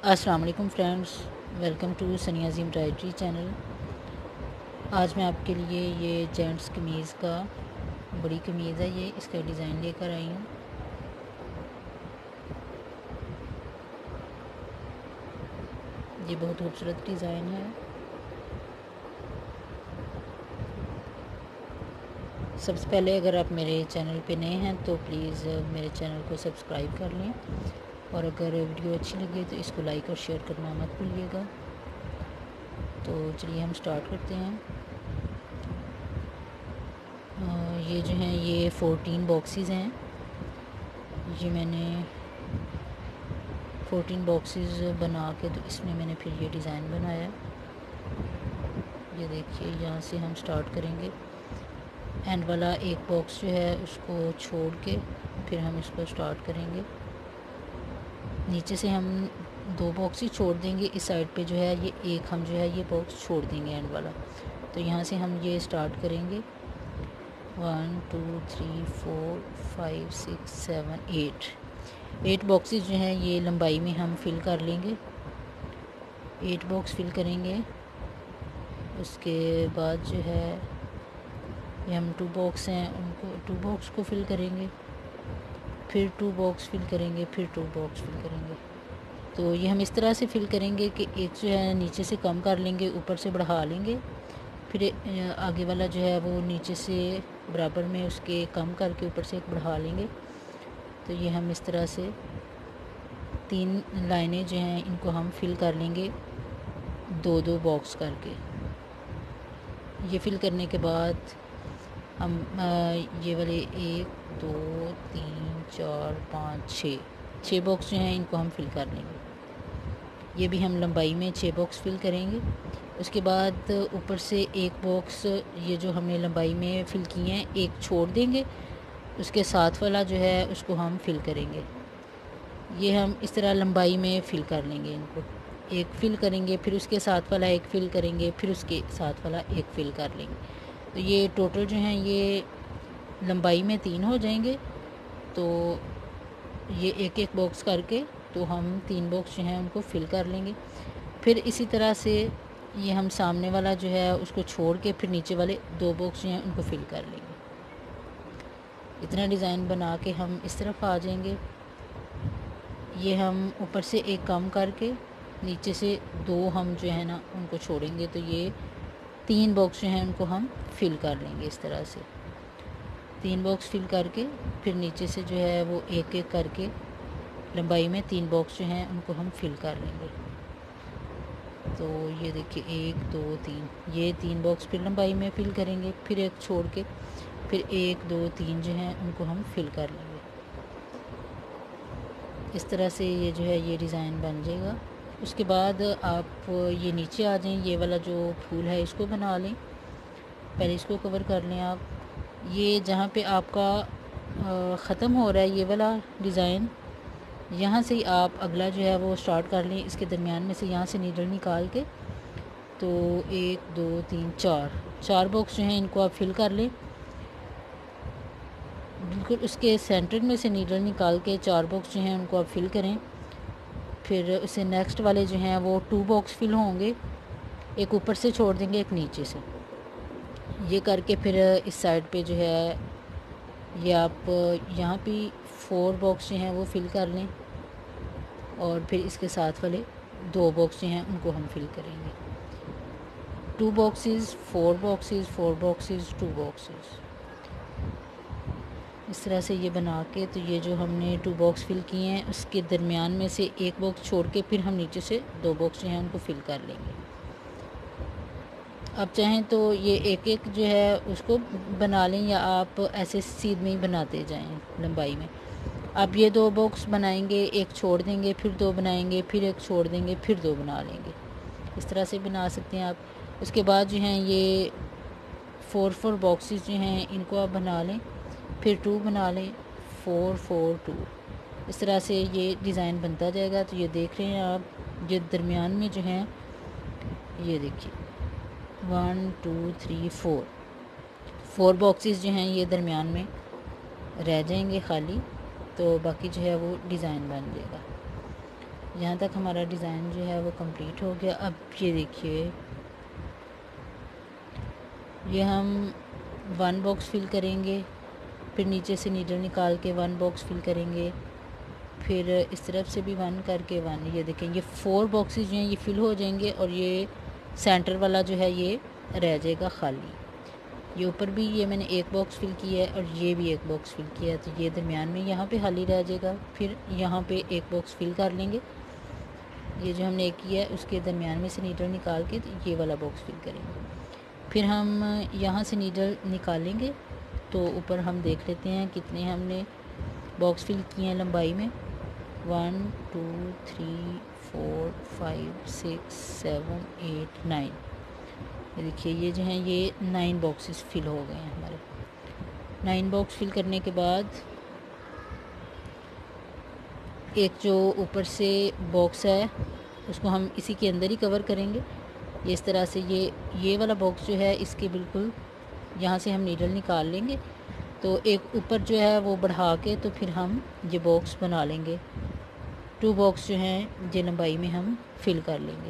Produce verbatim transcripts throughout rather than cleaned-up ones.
अस्सलाम वालेकुम friends, welcome to Saniya's embroidery channel. आज मैं आपके लिए ये जेंट्स कमीज़ का बड़ी कमीज़ है, ये इसका डिज़ाइन लेकर आई हूँ। ये बहुत खूबसूरत डिज़ाइन है। सबसे पहले अगर आप मेरे चैनल पे नए हैं तो प्लीज़ मेरे चैनल को सब्सक्राइब कर लें, और अगर वीडियो अच्छी लगे तो इसको लाइक और शेयर करना मत भूलिएगा। तो चलिए हम स्टार्ट करते हैं। ये जो हैं ये फोर्टीन बॉक्सेस हैं। ये मैंने फोर्टीन बॉक्सेस बना के तो इसमें मैंने फिर ये डिज़ाइन बनाया। ये देखिए, यहाँ से हम स्टार्ट करेंगे। एंड वाला एक बॉक्स जो है उसको छोड़ के फिर हम इसको स्टार्ट करेंगे। नीचे से हम दो बॉक्स ही छोड़ देंगे। इस साइड पे जो है ये एक हम जो है ये बॉक्स छोड़ देंगे एंड वाला। तो यहाँ से हम ये स्टार्ट करेंगे। One two three four five six seven eight eight boxes जो हैं ये लंबाई में हम फिल कर लेंगे। एट बॉक्स फिल करेंगे। उसके बाद जो है ये हम टू बॉक्स हैं उनको टू बॉक्स को फिल करेंगे, फिर टू बॉक्स फिल करेंगे, फिर टू बॉक्स फिल करेंगे। तो ये हम इस तरह से फिल करेंगे कि एक जो है नीचे से कम कर लेंगे, ऊपर से बढ़ा लेंगे, फिर आगे वाला जो है वो नीचे से बराबर में उसके कम करके ऊपर से एक बढ़ा लेंगे। तो ये हम इस तरह से तीन लाइनें जो हैं इनको हम फिल कर लेंगे दो दो बॉक्स करके। ये फिल करने के बाद हम ये वाले एक दो तीन चार पाँच छः छः बॉक्स जो हैं इनको हम फिल कर लेंगे। ये भी हम लंबाई में छः बॉक्स फिल करेंगे। उसके बाद ऊपर से एक बॉक्स ये जो हमने लंबाई में फिल किए हैं एक छोड़ देंगे, उसके साथ वाला जो है उसको हम फिल करेंगे। ये हम इस तरह लंबाई में फिल कर लेंगे। इनको एक फिल करेंगे, फिर उसके साथ वाला एक फिल करेंगे, फिर उसके साथ वाला एक फिल कर लेंगे। तो ये टोटल जो हैं ये लंबाई में तीन हो जाएंगे। तो ये एक एक बॉक्स करके तो हम तीन बॉक्स जो हैं उनको फिल कर लेंगे। फिर इसी तरह से ये हम सामने वाला जो है उसको छोड़ के फिर नीचे वाले दो बॉक्स जो हैं उनको फिल कर लेंगे। इतना डिज़ाइन बना के हम इस तरफ आ जाएंगे। ये हम ऊपर से एक कम करके नीचे से दो हम जो है ना उनको छोड़ेंगे। तो ये तीन बॉक्स जो हैं उनको हम फिल कर लेंगे। इस तरह से तीन बॉक्स फिल करके फिर नीचे से जो है वो एक एक करके लंबाई में तीन बॉक्स जो हैं उनको हम फिल कर लेंगे। तो ये देखिए एक दो तीन, ये तीन बॉक्स फिर लंबाई में फिल करेंगे, फिर एक छोड़ के फिर एक दो तीन जो हैं उनको हम फिल कर लेंगे। इस तरह से ये जो है ये डिज़ाइन बन जाएगा। उसके बाद आप ये नीचे आ जाएं, ये वाला जो फूल है इसको बना लें। पहले इसको कवर कर लें आप। ये जहाँ पे आपका ख़त्म हो रहा है ये वाला डिज़ाइन, यहाँ से ही आप अगला जो है वो स्टार्ट कर लें। इसके दरमियान में से यहाँ से नीडल निकाल के तो एक दो तीन चार चार बॉक्स जो हैं इनको आप फिल कर लें। बिल्कुल उसके सेंटर में से नीडल निकाल के चार बॉक्स जो हैं उनको आप फिल करें। फिर उससे नेक्स्ट वाले जो हैं वो टू बॉक्स फिल होंगे, एक ऊपर से छोड़ देंगे एक नीचे से। ये करके फिर इस साइड पे जो है ये आप यहाँ पे फोर बॉक्स जो हैं वो फिल कर लें, और फिर इसके साथ वाले दो बॉक्स जो हैं उनको हम फिल करेंगे। Two boxes, four boxes, four boxes, two boxes, इस तरह से ये बना के तो ये जो हमने टू बॉक्स फिल किए हैं उसके दरमियान में से एक बॉक्स छोड़ के फिर हम नीचे से दो बॉक्स जो हैं उनको फिल कर लेंगे। आप चाहें तो ये एक एक जो है उसको बना लें, या आप ऐसे सीध में ही बनाते जाएं लंबाई में। आप ये दो बॉक्स बनाएंगे, एक छोड़ देंगे, फिर दो बनाएंगे, फिर एक छोड़ देंगे, फिर दो बना लेंगे। इस तरह से बना सकते हैं आप। उसके बाद जो हैं ये फ़ोर फ़ोर बॉक्सेस जो हैं इनको आप बना लें, फिर टू बना लें, फ़ोर फ़ोर टू, इस तरह से ये डिज़ाइन बनता जाएगा। तो ये देख रहे हैं आप, ये दरमियान में जो हैं ये देखिए one two three four four boxes जो हैं ये दरमियान में रह जाएंगे खाली, तो बाकी जो है वो डिज़ाइन बन जाएगा। यहाँ तक हमारा डिज़ाइन जो है वो कंप्लीट हो गया। अब ये देखिए, ये हम वन बॉक्स फिल करेंगे, फिर नीचे से नीडल निकाल के वन बॉक्स फिल करेंगे, फिर इस तरफ से भी वन करके वन। ये देखें, ये फोर बॉक्सेस जो हैं ये फिल हो जाएंगे और ये सेंटर वाला जो है ये रह जाएगा खाली। ये ऊपर भी ये मैंने एक बॉक्स फिल किया है और ये भी एक बॉक्स फिल किया है, तो ये दरमियान में यहाँ पे खाली रह जाएगा। फिर यहाँ पे एक बॉक्स फिल कर लेंगे, ये जो हमने एक किया है उसके दरमियान में से नीडल निकाल के तो ये वाला बॉक्स फिल करेंगे। फिर हम यहाँ से नीडल निकालेंगे तो ऊपर हम देख लेते हैं कितने हमने बॉक्स फिल किए हैं लंबाई में। One two three four five six seven eight nine. ये देखिए, ये जो हैं ये नाइन बॉक्सेस फिल हो गए हैं हमारे। नाइन बॉक्स फिल करने के बाद एक जो ऊपर से बॉक्स है उसको हम इसी के अंदर ही कवर करेंगे। ये इस तरह से ये ये वाला बॉक्स जो है इसके बिल्कुल यहाँ से हम नीडल निकाल लेंगे, तो एक ऊपर जो है वो बढ़ा के तो फिर हम ये बॉक्स बना लेंगे। टू बॉक्स जो हैं ये लंबाई में हम फिल कर लेंगे।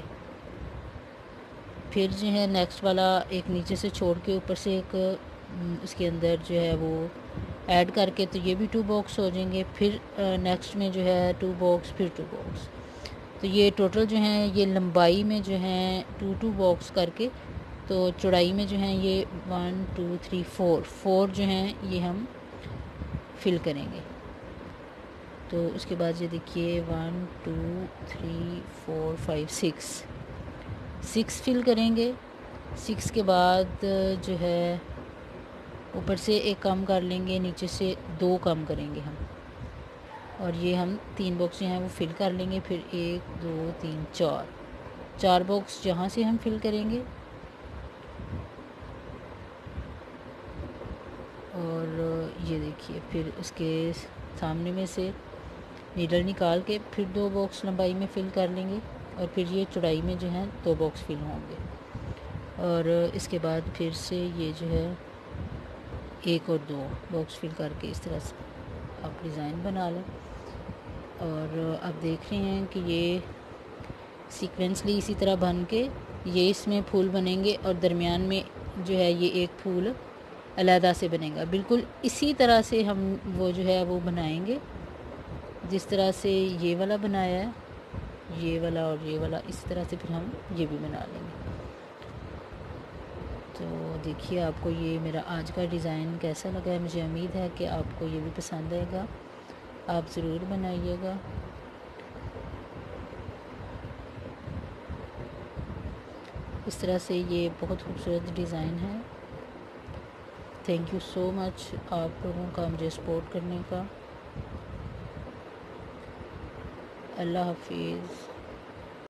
फिर जो है नेक्स्ट वाला एक नीचे से छोड़ के ऊपर से एक उसके अंदर जो है वो ऐड करके तो ये भी टू बॉक्स हो जाएंगे। फिर नेक्स्ट में जो है टू बॉक्स, फिर टू बॉक्स, तो ये टोटल जो हैं ये लंबाई में जो हैं टू टू बॉक्स करके, तो चौड़ाई में जो हैं ये one two three four four जो हैं ये हम फिल करेंगे। तो उसके बाद ये देखिए one two three four five six six fill करेंगे। सिक्स के बाद जो है ऊपर से एक कम कर लेंगे, नीचे से दो कम करेंगे हम, और ये हम तीन बॉक्स जो हैं वो फिल कर लेंगे। फिर एक दो तीन चार चार बॉक्स जहाँ से हम फिल करेंगे, और ये देखिए फिर उसके सामने में से नीडल निकाल के फिर दो बॉक्स लंबाई में फिल कर लेंगे, और फिर ये चौड़ाई में जो है दो बॉक्स फिल होंगे। और इसके बाद फिर से ये जो है एक और दो बॉक्स फिल करके इस तरह से आप डिज़ाइन बना लें। और अब देख रहे हैं कि ये सीक्वेंसली इसी तरह बन के ये इसमें फूल बनेंगे, और दरमियान में जो है ये एक फूल अलहदा से बनेगा। बिल्कुल इसी तरह से हम वो जो है वो बनाएंगे जिस तरह से ये वाला बनाया है, ये वाला और ये वाला, इस तरह से फिर हम ये भी बना लेंगे। तो देखिए आपको ये मेरा आज का डिज़ाइन कैसा लगा है। मुझे उम्मीद है कि आपको ये भी पसंद आएगा, आप ज़रूर बनाइएगा। इस तरह से ये बहुत खूबसूरत डिज़ाइन है। थैंक यू सो मच आप लोगों का मुझे सपोर्ट करने का। अल्लाह हाफिज़।